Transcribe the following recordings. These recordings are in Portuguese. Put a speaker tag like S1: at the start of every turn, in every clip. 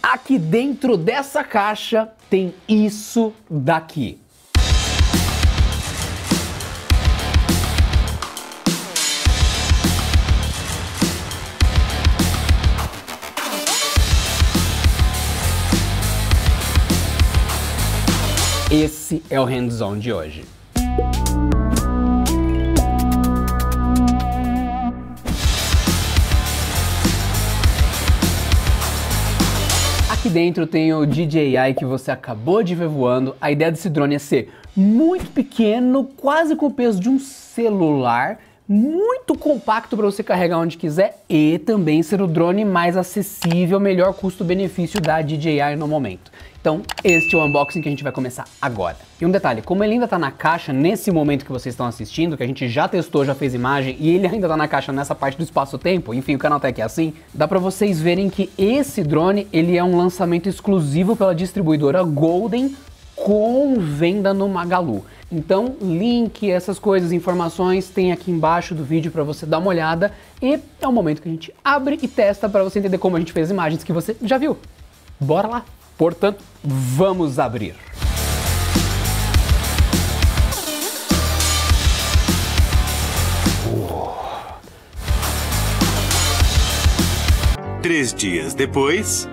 S1: Aqui dentro dessa caixa tem isso daqui. Esse é o hands-on de hoje. Aqui dentro tem o DJI que você acabou de ver voando. A ideia desse drone é ser muito pequeno, quase com o peso de um celular, muito compacto para você carregar onde quiser e também ser o drone mais acessível, melhor custo-benefício da DJI no momento. Então, este é o unboxing que a gente vai começar agora. E um detalhe, como ele ainda está na caixa nesse momento que vocês estão assistindo, que a gente já testou, já fez imagem, e ele ainda está na caixa nessa parte do espaço-tempo, enfim, o Canaltech é assim, dá para vocês verem que esse drone, ele é um lançamento exclusivo pela distribuidora Golden, com venda no Magalu. Então, link, essas coisas, informações, tem aqui embaixo do vídeo para você dar uma olhada, e é o momento que a gente abre e testa para você entender como a gente fez imagens que você já viu. Bora lá! Portanto, vamos abrir.
S2: Três dias depois...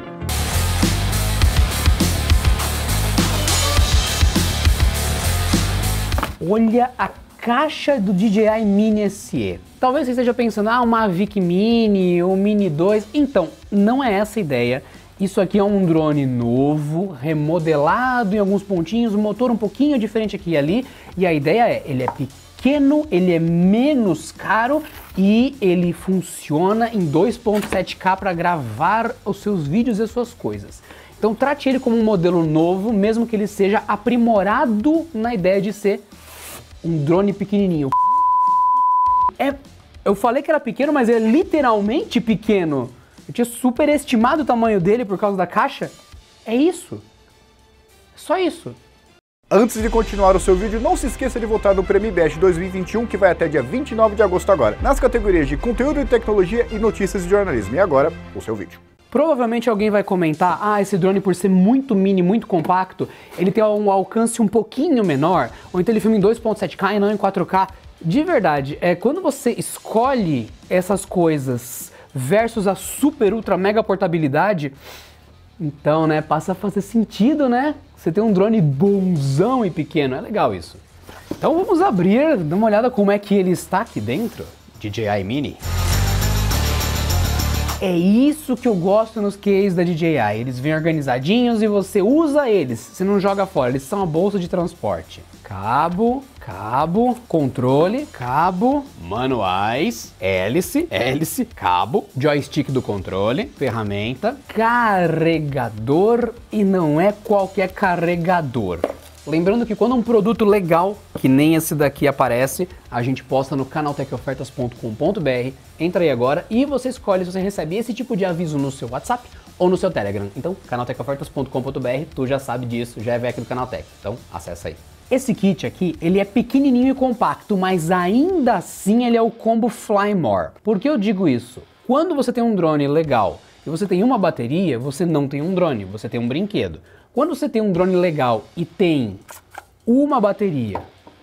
S1: Olha a caixa do DJI Mini SE. Talvez você esteja pensando, uma Mavic Mini ou Mini 2. Então, não é essa a ideia. Isso aqui é um drone novo, remodelado em alguns pontinhos, o motor um pouquinho diferente aqui e ali. E a ideia é, ele é pequeno, ele é menos caro e ele funciona em 2.7K para gravar os seus vídeos e as suas coisas. Então trate ele como um modelo novo, mesmo que ele seja aprimorado na ideia de ser um drone pequenininho. Eu falei que era pequeno, mas é literalmente pequeno. Eu tinha superestimado o tamanho dele por causa da caixa. É isso. Só isso.
S3: Antes de continuar o seu vídeo, não se esqueça de votar no Prêmio IBEST 2021, que vai até dia 29 de agosto agora, nas categorias de conteúdo e tecnologia e notícias de jornalismo. E agora, o seu vídeo.
S1: Provavelmente alguém vai comentar, esse drone por ser muito mini, muito compacto, ele tem um alcance um pouquinho menor, ou então ele filma em 2.7K e não em 4K. De verdade, quando você escolhe essas coisas versus a super, ultra, mega portabilidade, então, passa a fazer sentido, Você tem um drone bonzão e pequeno, é legal isso. Então vamos abrir, dar uma olhada como é que ele está aqui dentro. DJI Mini. É isso que eu gosto nos cases da DJI, eles vêm organizadinhos e você usa eles, você não joga fora, eles são a bolsa de transporte. Cabo, controle, cabo, manuais, hélice, cabo, joystick do controle, ferramenta, carregador e não é qualquer carregador. Lembrando que quando um produto legal, que nem esse daqui aparece, a gente posta no canaltechofertas.com.br, entra aí agora e você escolhe se você recebe esse tipo de aviso no seu WhatsApp ou no seu Telegram. Então, canaltechofertas.com.br, tu já sabe disso, já é aqui do Canaltech, então acessa aí. Esse kit aqui, ele é pequenininho e compacto, mas ainda assim ele é o combo Fly More. Por que eu digo isso? Quando você tem um drone legal e você tem uma bateria, você não tem um drone, você tem um brinquedo. Quando você tem um drone legal e tem uma bateria,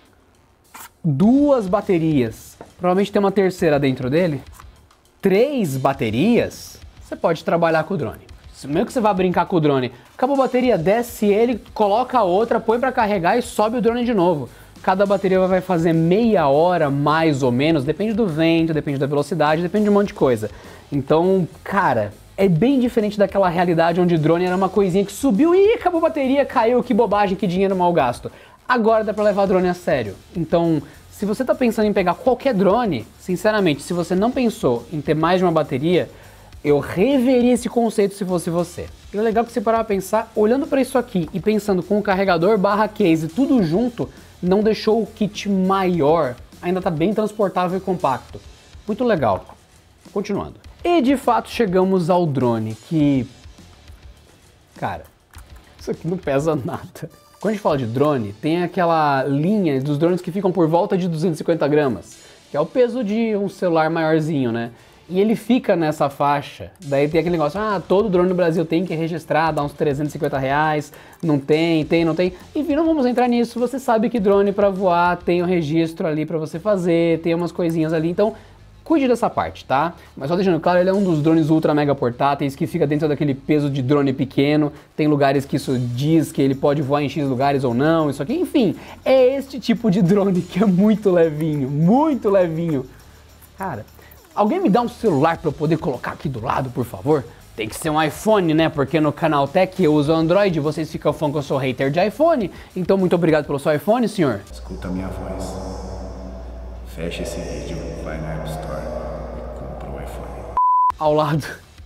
S1: duas baterias, provavelmente tem uma terceira dentro dele, 3 baterias, você pode trabalhar com o drone. Mesmo que você vá brincar com o drone, acabou a bateria, desce ele, coloca a outra, põe para carregar e sobe o drone de novo. Cada bateria vai fazer meia hora, mais ou menos, depende do vento, depende da velocidade, depende de um monte de coisa. Então, cara, é bem diferente daquela realidade onde o drone era uma coisinha que subiu e acabou a bateria, caiu, que bobagem, que dinheiro mal gasto. Agora dá pra levar drone a sério. Então, se você tá pensando em pegar qualquer drone, sinceramente, se você não pensou em ter mais de uma bateria, eu reveria esse conceito se fosse você. E é legal que você parar pra pensar, olhando pra isso aqui e pensando com o carregador barra case, tudo junto, não deixou o kit maior, ainda tá bem transportável e compacto. Muito legal. Continuando. E de fato chegamos ao drone, que... Cara, isso aqui não pesa nada. Quando a gente fala de drone, tem aquela linha dos drones que ficam por volta de 250 gramas, que é o peso de um celular maiorzinho, né? E ele fica nessa faixa. Daí tem aquele negócio, todo drone no Brasil tem que registrar, dá uns R$350, não tem, não tem. Enfim, não vamos entrar nisso. Você sabe que drone para voar tem um registro ali para você fazer, tem umas coisinhas ali, então cuide dessa parte, tá? Mas só deixando claro, ele é um dos drones ultra mega portáteis que fica dentro daquele peso de drone pequeno. Tem lugares que isso diz que ele pode voar em X lugares ou não, isso aqui. Enfim, é este tipo de drone que é muito levinho, muito levinho. Cara, alguém me dá um celular para eu poder colocar aqui do lado, por favor? Tem que ser um iPhone, né? Porque no canal Tech eu uso Android, vocês ficam falando que eu sou hater de iPhone. Então muito obrigado pelo seu iPhone, senhor.
S4: Escuta a minha voz. Fecha esse vídeo, vai na App Store e compra o iPhone.
S1: Ao lado.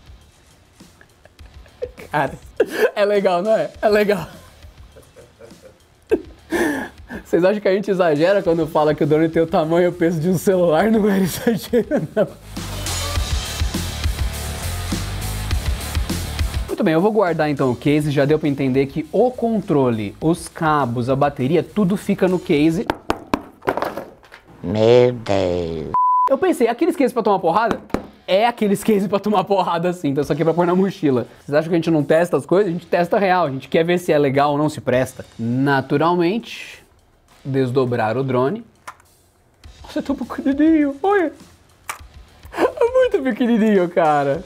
S1: Cara, é legal, não é? É legal. Vocês acham que a gente exagera quando fala que o drone tem o tamanho e o peso de um celular? Não é exagero, não. Muito bem, eu vou guardar então o case. Já deu pra entender que o controle, os cabos, a bateria, tudo fica no case.
S5: Meu Deus.
S1: Eu pensei, aqueles cases pra tomar porrada? É aqueles cases pra tomar porrada sim, então isso aqui é pra pôr na mochila. Vocês acham que a gente não testa as coisas? A gente testa real, a gente quer ver se é legal ou não, se presta. Naturalmente, desdobrar o drone. Nossa, é tão pequenininho, olha. É muito pequenininho, cara.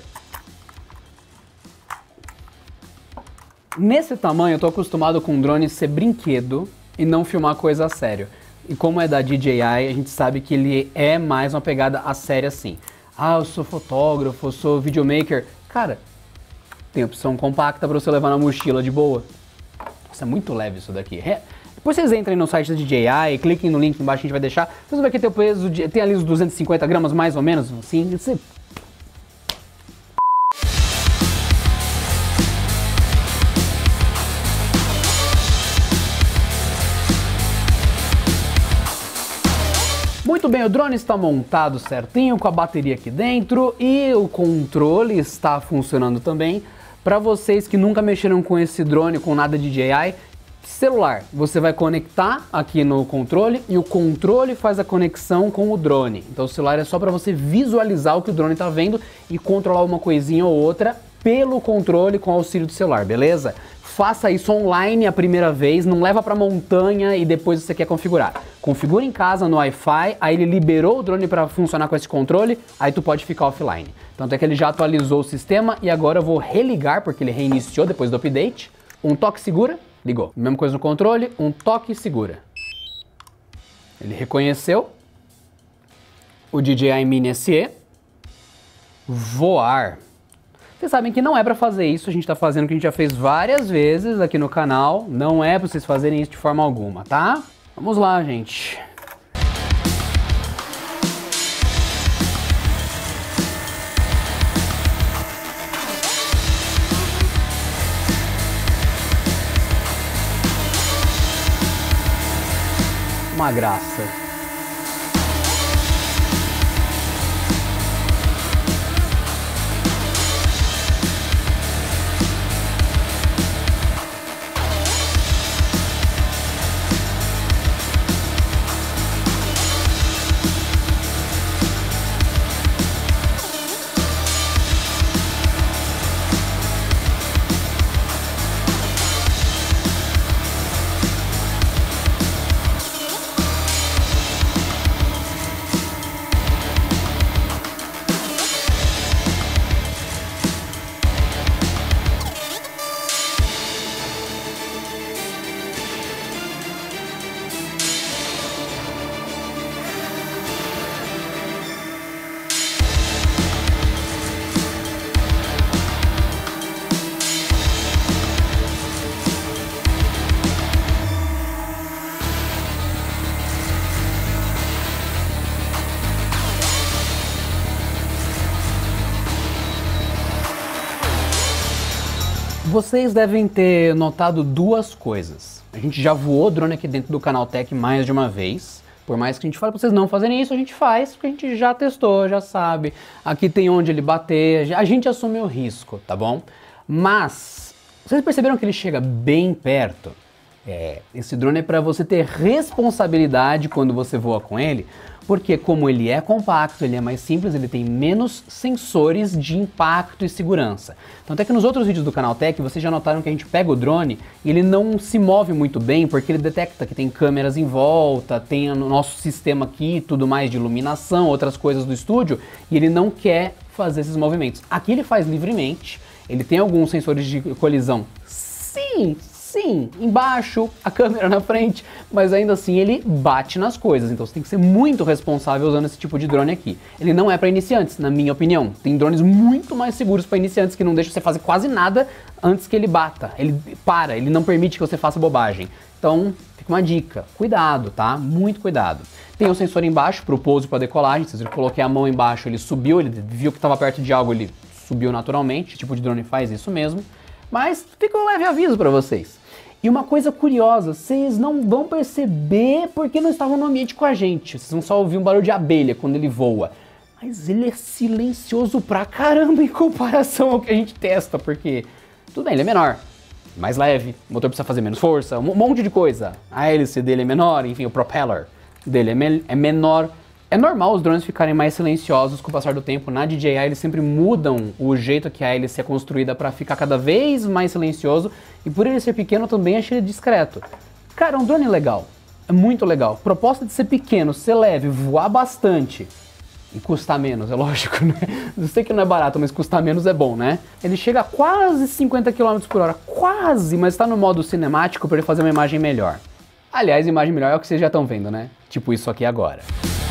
S1: Nesse tamanho eu tô acostumado com o drone ser brinquedo e não filmar coisa a sério. E como é da DJI, a gente sabe que ele é mais uma pegada a sério assim. Eu sou fotógrafo, eu sou videomaker. Cara, tem opção compacta para você levar na mochila de boa. Nossa, é muito leve isso daqui. Depois vocês entrem no site da DJI, cliquem no link embaixo que a gente vai deixar. Vocês vão ver que tem o peso, tem ali os 250 gramas mais ou menos, assim. Você... Muito bem, o drone está montado certinho, com a bateria aqui dentro e o controle está funcionando também. Para vocês que nunca mexeram com esse drone, com nada de DJI, celular, você vai conectar aqui no controle e o controle faz a conexão com o drone. Então o celular é só para você visualizar o que o drone está vendo e controlar uma coisinha ou outra pelo controle com auxílio do celular, beleza? Faça isso online a primeira vez, não leva para montanha e depois você quer configurar. Configura em casa no Wi-Fi, aí ele liberou o drone para funcionar com esse controle, aí tu pode ficar offline. Tanto é que ele já atualizou o sistema e agora eu vou religar, porque ele reiniciou depois do update. Um toque segura, ligou. Mesma coisa no controle, um toque segura. Ele reconheceu o DJI Mini SE. Voar. Vocês sabem que não é para fazer isso, a gente tá fazendo o que a gente já fez várias vezes aqui no canal. Não é para vocês fazerem isso de forma alguma, tá? Vamos lá, gente. Uma graça. Vocês devem ter notado duas coisas. A gente já voou drone aqui dentro do canal Tech mais de uma vez. Por mais que a gente fale para vocês não fazerem isso, a gente faz, porque a gente já testou, já sabe. Aqui tem onde ele bater, a gente assume o risco, tá bom? Mas, vocês perceberam que ele chega bem perto? Esse drone é para você ter responsabilidade quando você voa com ele, porque como ele é compacto, ele é mais simples, ele tem menos sensores de impacto e segurança. Tanto é que nos outros vídeos do Canaltech, vocês já notaram que a gente pega o drone e ele não se move muito bem, porque ele detecta que tem câmeras em volta, tem o nosso sistema aqui, tudo mais de iluminação, outras coisas do estúdio, e ele não quer fazer esses movimentos. Aqui ele faz livremente, ele tem alguns sensores de colisão, sim, embaixo, a câmera na frente, mas ainda assim ele bate nas coisas, então você tem que ser muito responsável usando esse tipo de drone aqui. Ele não é para iniciantes, na minha opinião. Tem drones muito mais seguros para iniciantes que não deixam você fazer quase nada antes que ele bata. Ele não permite que você faça bobagem. Então, fica uma dica, cuidado, tá? Muito cuidado. Tem um sensor embaixo para o pouso e para decolagem, se eu coloquei a mão embaixo, ele subiu, ele viu que estava perto de algo, ele subiu naturalmente, esse tipo de drone faz isso mesmo. Mas fica um leve aviso para vocês. E uma coisa curiosa, vocês não vão perceber porque não estavam no ambiente com a gente. Vocês vão só ouvir um barulho de abelha quando ele voa. Mas ele é silencioso pra caramba em comparação ao que a gente testa, porque tudo bem, ele é menor, mais leve, o motor precisa fazer menos força, um monte de coisa. A hélice dele é menor, enfim, o propeller dele é menor. É normal os drones ficarem mais silenciosos com o passar do tempo. Na DJI eles sempre mudam o jeito que a hélice é construída para ficar cada vez mais silencioso. E por ele ser pequeno também achei ele discreto. Cara, é um drone legal. É muito legal. Proposta de ser pequeno, ser leve, voar bastante. E custar menos, é lógico, né? Eu sei que não é barato, mas custar menos é bom, né? Ele chega a quase 50 km por hora. Quase, mas está no modo cinemático para ele fazer uma imagem melhor. Aliás, imagem melhor é o que vocês já estão vendo, né? Tipo isso aqui agora.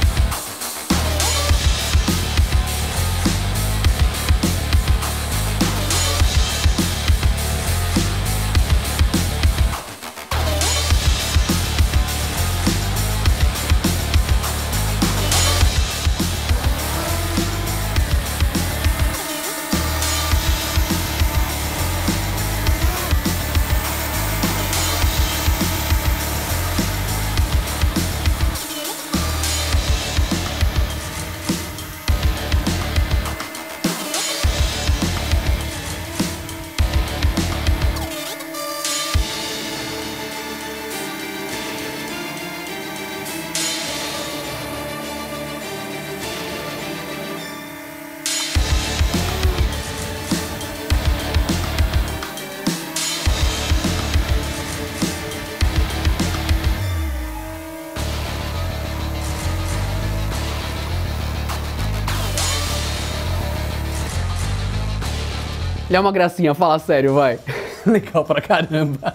S1: Ele é uma gracinha, fala sério, vai. Legal pra caramba.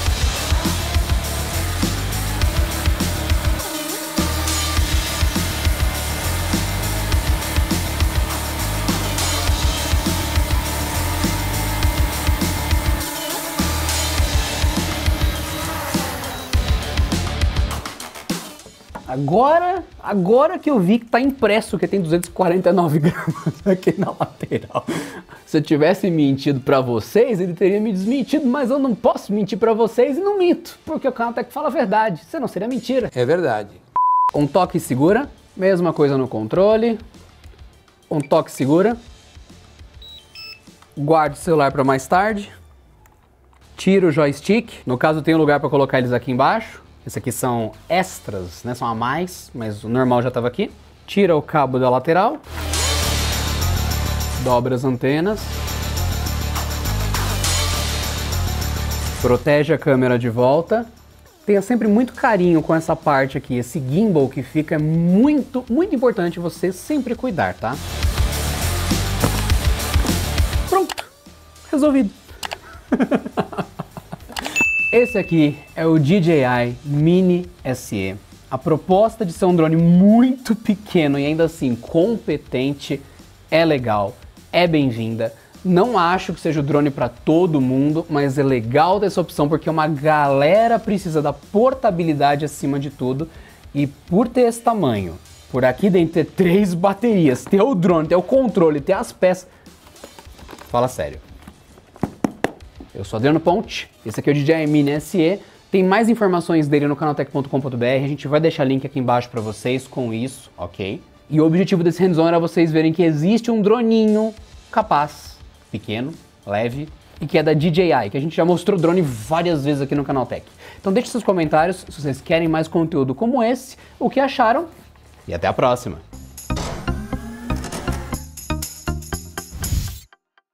S1: Agora que eu vi que tá impresso que tem 249 gramas aqui na lateral. Se eu tivesse mentido pra vocês, ele teria me desmentido, mas eu não posso mentir pra vocês e não minto, porque o Canaltech fala a verdade, senão seria mentira.
S5: É verdade.
S1: Um toque e segura, mesma coisa no controle. Um toque e segura. Guarde o celular pra mais tarde. Tira o joystick, no caso tem um lugar pra colocar eles aqui embaixo. Esses aqui são extras, né? São a mais, mas o normal já estava aqui. Tira o cabo da lateral. Dobra as antenas. Protege a câmera de volta. Tenha sempre muito carinho com essa parte aqui. Esse gimbal que fica é muito importante você sempre cuidar, tá? Pronto! Resolvido! Esse aqui é o DJI Mini SE. A proposta de ser um drone muito pequeno e ainda assim competente é legal, é bem-vinda. Não acho que seja o drone para todo mundo, mas é legal ter essa opção porque uma galera precisa da portabilidade acima de tudo. E por ter esse tamanho, por aqui dentro ter 3 baterias, ter o drone, ter o controle, ter as peças... Fala sério. Eu sou Adriano Ponte, esse aqui é o DJI Mini SE, tem mais informações dele no canaltech.com.br, a gente vai deixar link aqui embaixo para vocês com isso, ok? E o objetivo desse hands-on era vocês verem que existe um droninho capaz, pequeno, leve, e que é da DJI, que a gente já mostrou drone várias vezes aqui no Canaltech. Então deixe seus comentários se vocês querem mais conteúdo como esse, o que acharam, e até a próxima!